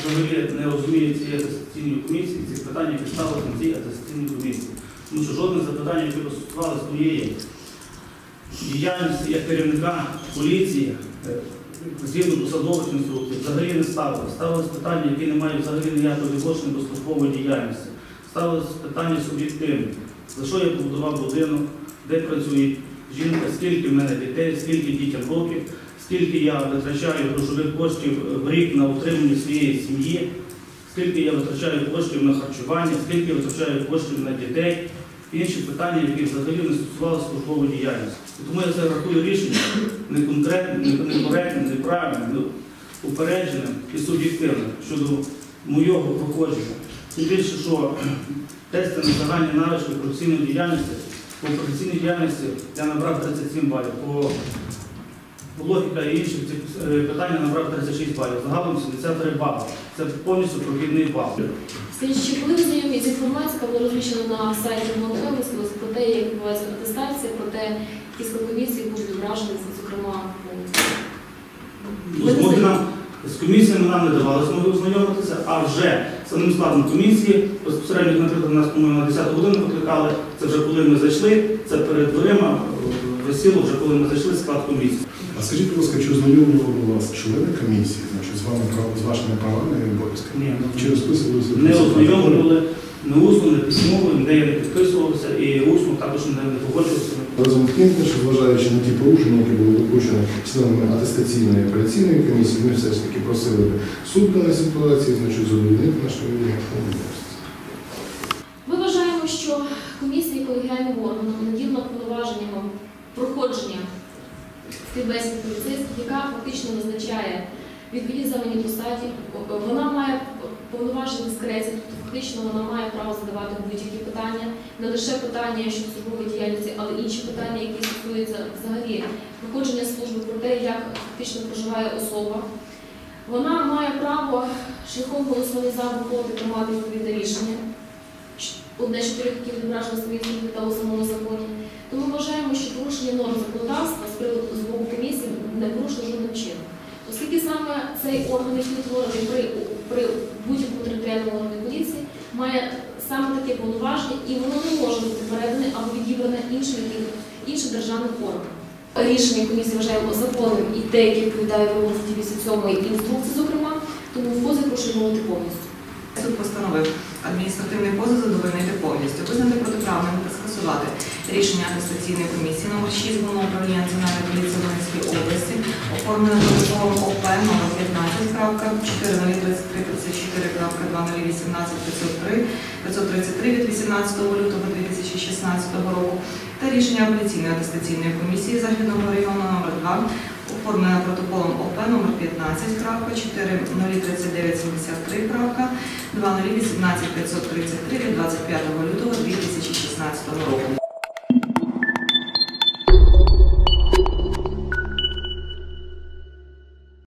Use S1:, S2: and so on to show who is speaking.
S1: взагалі не розуміє цієї атестаційної комісії, цих питань, які ставили на цій атестаційній комісії. Тому що жодне запитання, яке стосувалося своєї діяльності як керівника поліції, згідно посадових інструкцій, взагалі не ставилися. Ставилися питання, які не мають взагалі ніякого відношення до службової діяльності. Ставилися питання суб'єктивні. За що я побудував будинок, де працює жінка, скільки в мене дітей, скільки дітям років, скільки я витрачаю грошових коштів в рік на утримання своєї сім'ї, скільки я витрачаю коштів на харчування, скільки я витрачаю коштів на дітей. Інші питання, які взагалі не стосувалися службової діяльності. І тому я це рахую рішенням некоректним, неправильним, упередженим і суб'єктивним щодо моєго проходження. Тим більше, що тести на загальні навички професійної діяльності, по професійній діяльності я набрав 37 балів, по логіка і інших питань я набрав 36 балів, загалом 73 бали. Це повністю прохідний бал.
S2: Скажіть, чи були знайомі з інформацією, яка була розміщена на сайті Волновського, про те, як відбувається атестація, про те, які комісії будуть вражені, зокрема,
S1: з комісіями нам не давали змоги ознайомитися, а вже самим складом комісії, безпосередньо, наприклад, нас, по-моєму, на 10 годину покликали, це вже коли ми зайшли, це перед дверима висіло вже коли ми зайшли склад комісії.
S3: А скажіть, будь ласка, чи ознайомлювали вас члени комісії, значить, з вашими правами і обов'язками?
S1: Ні,
S3: чи розписувалися?
S1: Не ознайомлювали, не усно, не письмово, ніде я не підписувався, і усно також ніде не погоджувався.
S3: Разом з тим, що зважаючи на ті порушення, які були допущені членами атестаційної і апеляційної комісії, ми все ж таки просили суд даної ситуації, значить, задовольнити наше вимоги.
S2: Ми вважаємо, що комісія колегіальним органом наділена повноваженням проходження співбесід поліцейських, яка фактично визначає відповідні замені посаді. Вона має повноваження дискреції, тобто фактично вона має право задавати будь-які питання, не лише питання щодо службової діяльності, але й інші питання, які стосуються взагалі проходження служби, про те, як фактично проживає особа. Вона має право шляхом голосування за або проти приймати відповідне рішення. Одне з чотирьох, які відображено в та у самому законі. Тому вважаємо, що порушення норм законодавства з боку комісії не порушено жодним чином. Оскільки саме цей орган, який утворений при будь-якому територіальному органі поліції, має саме таке повноваження, і воно не може бути передане або відібране іншим державним органам. Рішення комісії вважаємо законним і те, яке відповідає вимогам статті 87 інструкції, зокрема, тому в позов прошу відмовити повністю.
S4: Суд постановив адміністративний позов задовольнити повністю, визнати протиправним та скасувати рішення атестаційної комісії номер 6 Головного управління Національної поліції Донецької області, оформлене протоколом ОП номер 15.4.34.2018.533 від 18 лютого 2016 року та рішення апеляційної атестаційної комісії Західного району номер 2 оформлена протоколом ОП номер 15.4.03973.2018.533 від 25 лютого 2016 року.